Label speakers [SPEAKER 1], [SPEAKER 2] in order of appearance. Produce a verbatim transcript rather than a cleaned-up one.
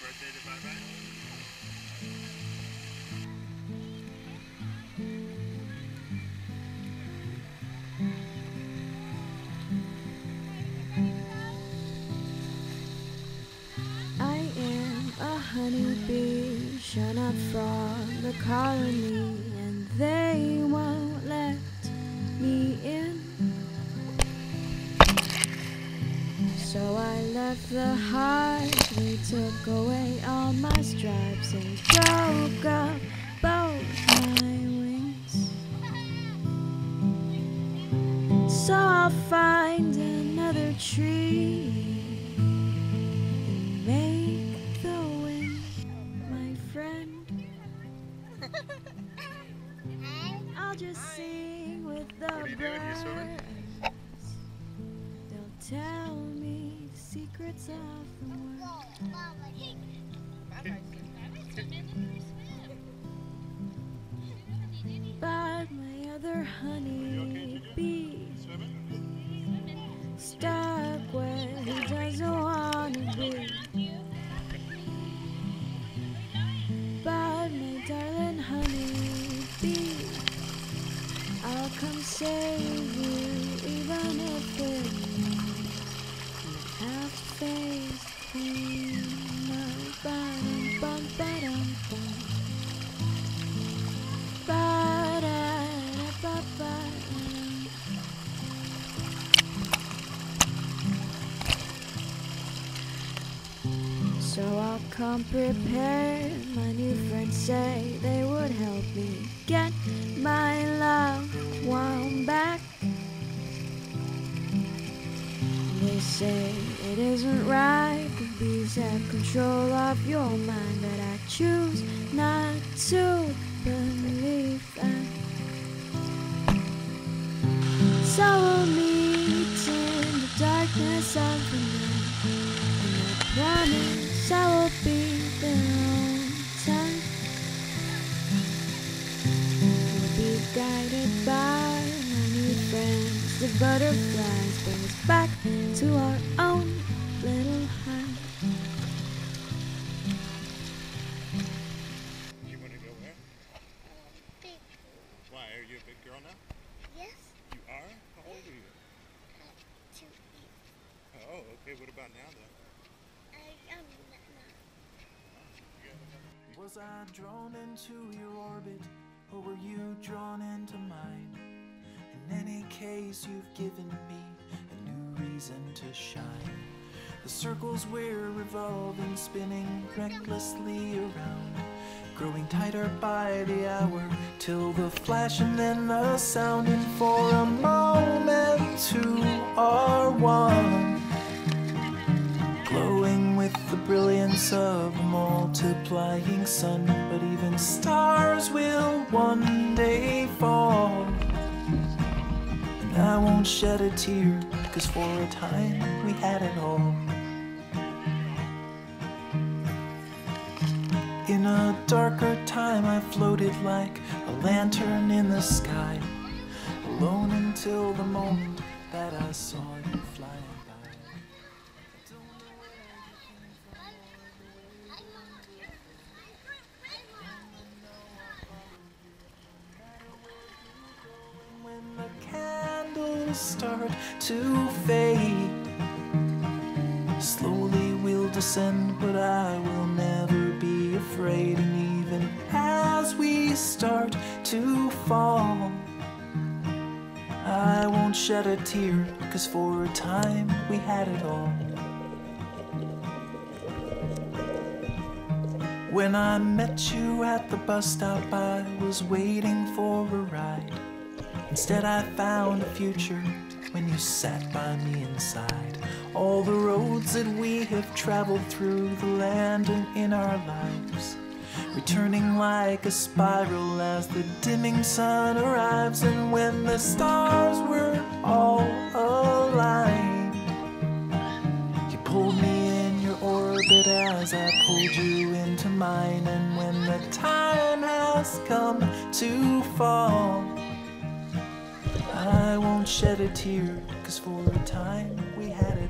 [SPEAKER 1] birthday to bye-bye.
[SPEAKER 2] I am a honeybee, shut up from the colony, and they won't let me in. So I left the hive, they took away all my stripes and broke up both my wings. So I'll find another tree and make the wind my friend. I'll just sing with the
[SPEAKER 1] What are you doing? You swimming?
[SPEAKER 2] birds. They'll tell me the secrets of the world. But my other honey bee stuck where he doesn't want to be. But my darling honey bee, I'll come save you even if it means you have to face the queen. Ba-dum, bum, ba-dum, bum. Ba-da-da-ba-ba-dum. So I'll come prepared. My new friends say they would help me get my loved one back. They say it isn't right, the bees have control of your mind, but I choose not to believe that. So we'll meet in the darkness of the night, and I promise I will be there on time. We'll be guided by my new friends, the butterflies, bring us back to our own little hive.
[SPEAKER 1] You want to go where?
[SPEAKER 3] Um, big pool.
[SPEAKER 1] Why? Are you a big girl now?
[SPEAKER 3] Yes.
[SPEAKER 1] You are? How old are you?
[SPEAKER 3] Uh, two years.
[SPEAKER 1] Oh, okay. What about now, though?
[SPEAKER 3] I am not now.
[SPEAKER 1] Yeah.
[SPEAKER 4] Was I drawn into your orbit, or were you drawn into mine? In any case, you've given me a new reason to shine. The circles we're revolving, spinning recklessly around, growing tighter by the hour, till the flash and then the sound, and for a moment two are one, glowing with the brilliance of a multiplying sun. But even stars will one day fall, and I won't shed a tear, 'cause for a time we had it all. In a darker time I floated like a lantern in the sky, alone until the moment that I saw you flying by. When the candles start to fade, slowly we'll descend, but I will never be afraid. And even as we start to fall, I won't shed a tear, 'cause for a time we had it all. When I met you at the bus stop, I was waiting for a ride. Instead I found a future when you sat by me inside. All the roads that we have traveled through the land and in our lives, returning like a spiral as the dimming sun arrives. And when the stars were all aligned, you pulled me in your orbit as I pulled you into mine. And when the time has come to fall, I won't shed a tear, 'cause for a time we had it